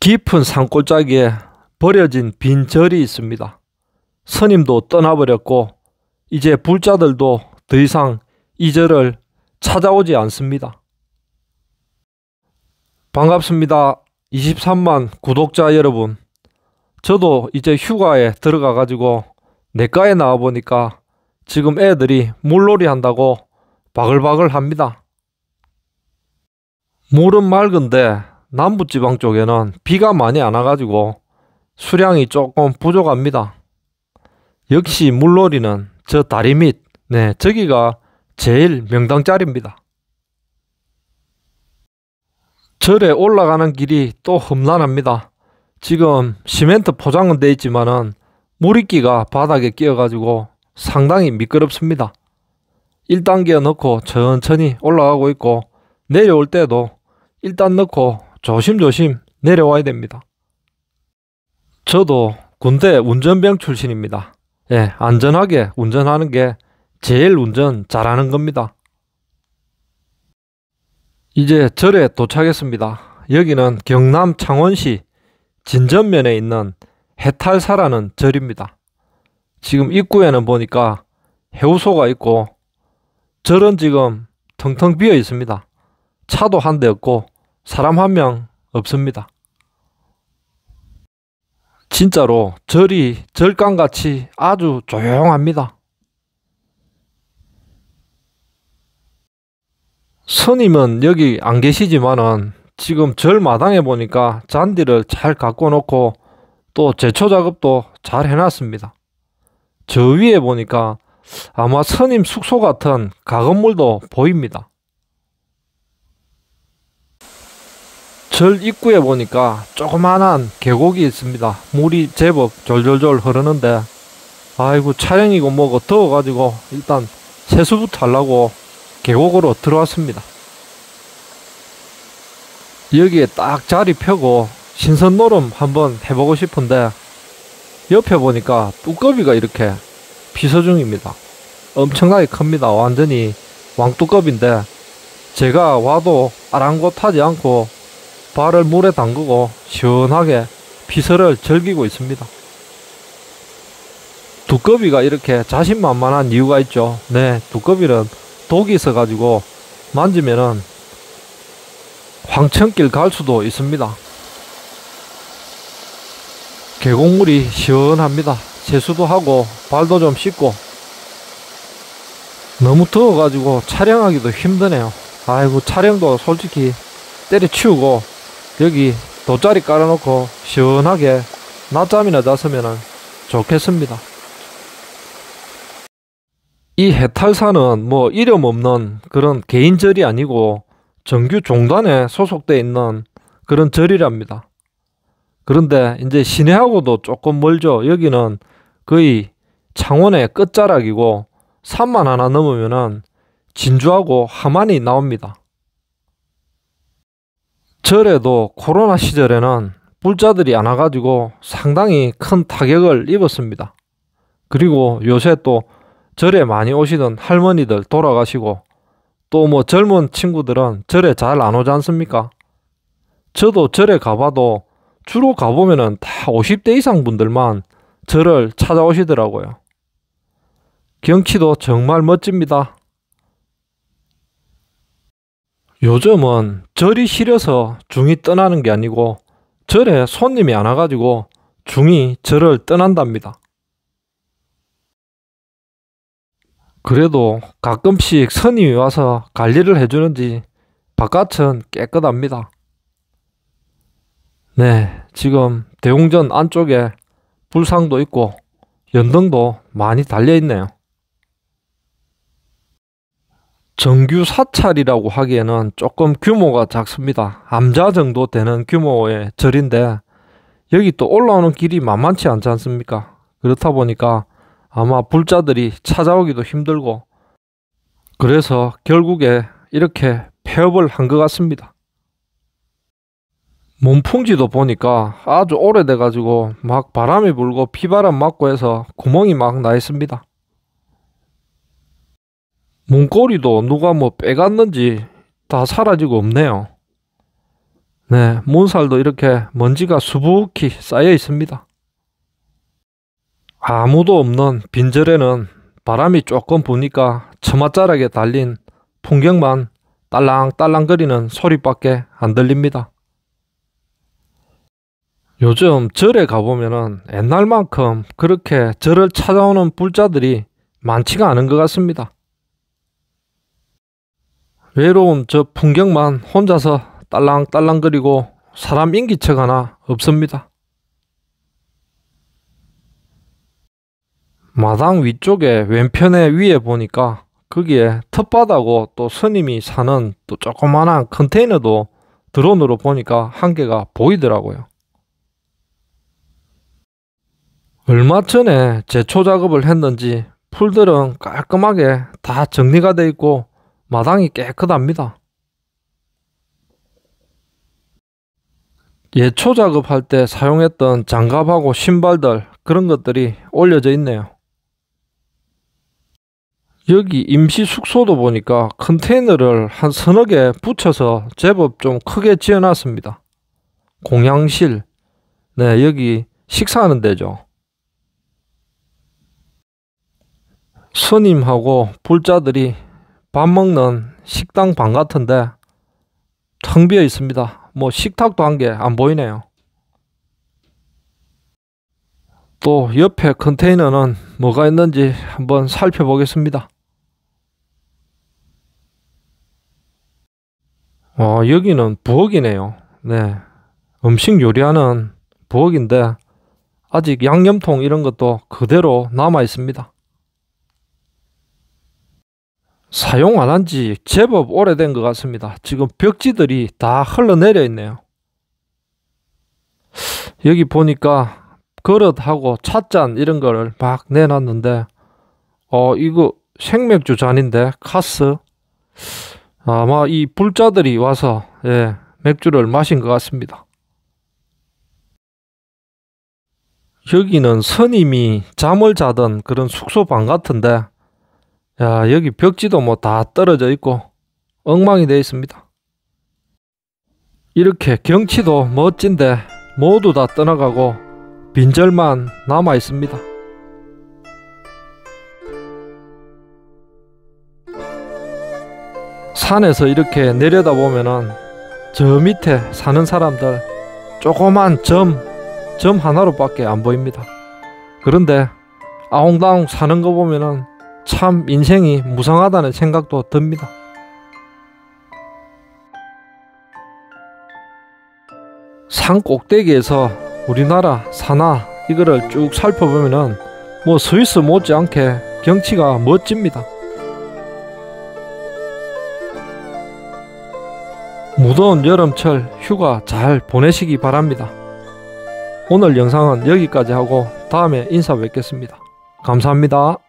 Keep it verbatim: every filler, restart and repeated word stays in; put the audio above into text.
깊은 산골짜기에 버려진 빈 절이 있습니다. 스님도 떠나버렸고 이제 불자들도 더 이상 이 절을 찾아오지 않습니다. 반갑습니다. 이십삼만 구독자 여러분. 저도 이제 휴가에 들어가 가지고 내과에 나와 보니까 지금 애들이 물놀이 한다고 바글바글 합니다. 물은 맑은데 남부지방 쪽에는 비가 많이 안 와가지고 수량이 조금 부족합니다. 역시 물놀이는 저 다리 밑, 네, 저기가 제일 명당짜리입니다. 절에 올라가는 길이 또 험난합니다. 지금 시멘트 포장은 돼 있지만은 물이끼가 바닥에 끼어가지고 상당히 미끄럽습니다. 일 단계 넣고 천천히 올라가고 있고 내려올 때도 일단 넣고 조심조심 내려와야 됩니다. 저도 군대 운전병 출신입니다. 예, 안전하게 운전하는 게 제일 운전 잘하는 겁니다. 이제 절에 도착했습니다. 여기는 경남 창원시 진전면에 있는 해탈사라는 절입니다. 지금 입구에는 보니까 해우소가 있고 절은 지금 텅텅 비어 있습니다. 차도 한 대 없고 사람 한 명 없습니다. 진짜로 절이 절간같이 아주 조용합니다. 스님은 여기 안 계시지만은 지금 절 마당에 보니까 잔디를 잘 갖고 놓고 또 제초 작업도 잘 해놨습니다. 저 위에 보니까 아마 스님 숙소 같은 가건물도 보입니다. 절 입구에 보니까 조그만한 계곡이 있습니다. 물이 제법 졸졸졸 흐르는데 아이고 촬영이고 뭐고 더워가지고 일단 세수부터 하려고 계곡으로 들어왔습니다. 여기에 딱 자리 펴고 신선놀음 한번 해보고 싶은데 옆에 보니까 뚜꺼비가 이렇게 피서 중입니다. 엄청나게 큽니다. 완전히 왕뚜꺼비인데 제가 와도 아랑곳하지 않고 발을 물에 담그고 시원하게 피서를 즐기고 있습니다. 두꺼비가 이렇게 자신만만한 이유가 있죠. 네, 두꺼비는 독이 있어가지고 만지면은 황천길 갈 수도 있습니다. 계곡물이 시원합니다. 세수도 하고 발도 좀 씻고. 너무 더워가지고 촬영하기도 힘드네요. 아이고 촬영도 솔직히 때려치우고 여기 돗자리 깔아놓고 시원하게 낮잠이나 잤으면 좋겠습니다. 이 해탈사는 뭐 이름 없는 그런 개인절이 아니고 정규 종단에 소속되어 있는 그런 절이랍니다. 그런데 이제 시내하고도 조금 멀죠. 여기는 거의 창원의 끝자락이고 산만 하나 넘으면은 진주하고 함안이 나옵니다. 절에도 코로나 시절에는 불자들이 안 와가지고 상당히 큰 타격을 입었습니다. 그리고 요새 또 절에 많이 오시던 할머니들 돌아가시고 또 뭐 젊은 친구들은 절에 잘 안 오지 않습니까? 저도 절에 가봐도 주로 가보면은 다 오십 대 이상 분들만 절을 찾아오시더라고요. 경치도 정말 멋집니다. 요즘은 절이 시려서 중이 떠나는 게 아니고 절에 손님이 안 와가지고 중이 절을 떠난답니다. 그래도 가끔씩 스님이 와서 관리를 해주는지 바깥은 깨끗합니다. 네, 지금 대웅전 안쪽에 불상도 있고 연등도 많이 달려있네요. 정규 사찰이라고 하기에는 조금 규모가 작습니다. 암자 정도 되는 규모의 절인데 여기 또 올라오는 길이 만만치 않지 않습니까? 그렇다 보니까 아마 불자들이 찾아오기도 힘들고 그래서 결국에 이렇게 폐업을 한 것 같습니다. 문풍지도 보니까 아주 오래돼 가지고 막 바람이 불고 비바람 맞고 해서 구멍이 막 나 있습니다. 문고리도 누가 뭐 빼갔는지 다 사라지고 없네요. 네, 문살도 이렇게 먼지가 수북히 쌓여 있습니다. 아무도 없는 빈절에는 바람이 조금 부니까 처마자락에 달린 풍경만 딸랑딸랑거리는 소리밖에 안 들립니다. 요즘 절에 가보면은 옛날만큼 그렇게 절을 찾아오는 불자들이 많지가 않은 것 같습니다. 외로운 저 풍경만 혼자서 딸랑딸랑거리고 사람 인기척 하나 없습니다. 마당 위쪽에 왼편에 위에 보니까 거기에 텃밭하고 또 스님이 사는 또 조그만한 컨테이너도 드론으로 보니까 한 개가 보이더라고요. 얼마 전에 제초 작업을 했는지 풀들은 깔끔하게 다 정리가 되어 있고 마당이 깨끗합니다. 예초 작업할 때 사용했던 장갑하고 신발들 그런 것들이 올려져 있네요. 여기 임시 숙소도 보니까 컨테이너를 한 서너 개 붙여서 제법 좀 크게 지어놨습니다. 공양실, 네, 여기 식사하는 데죠. 스님하고 불자들이 밥 먹는 식당 방 같은데 텅 비어 있습니다. 뭐 식탁도 한 개 안 보이네요. 또 옆에 컨테이너는 뭐가 있는지 한번 살펴보겠습니다. 어, 여기는 부엌이네요. 네, 음식 요리하는 부엌인데 아직 양념통 이런 것도 그대로 남아 있습니다. 사용 안 한 지 제법 오래된 것 같습니다. 지금 벽지들이 다 흘러내려 있네요. 여기 보니까 그릇하고 찻잔 이런 거를 막 내놨는데 어 이거 생맥주 잔인데 카스. 아마 이 불자들이 와서 예, 맥주를 마신 것 같습니다. 여기는 스님이 잠을 자던 그런 숙소 방 같은데 야, 여기 벽지도 뭐 다 떨어져 있고 엉망이 되어 있습니다. 이렇게 경치도 멋진데 모두 다 떠나가고 빈절만 남아 있습니다. 산에서 이렇게 내려다보면은 저 밑에 사는 사람들 조그만 점, 점 하나로밖에 안 보입니다. 그런데 아웅다웅 사는 거 보면은 참 인생이 무상하다는 생각도 듭니다. 산 꼭대기에서 우리나라 산하 이거를 쭉 살펴보면은 뭐 스위스 못지않게 경치가 멋집니다. 무더운 여름철 휴가 잘 보내시기 바랍니다. 오늘 영상은 여기까지 하고 다음에 인사 뵙겠습니다. 감사합니다.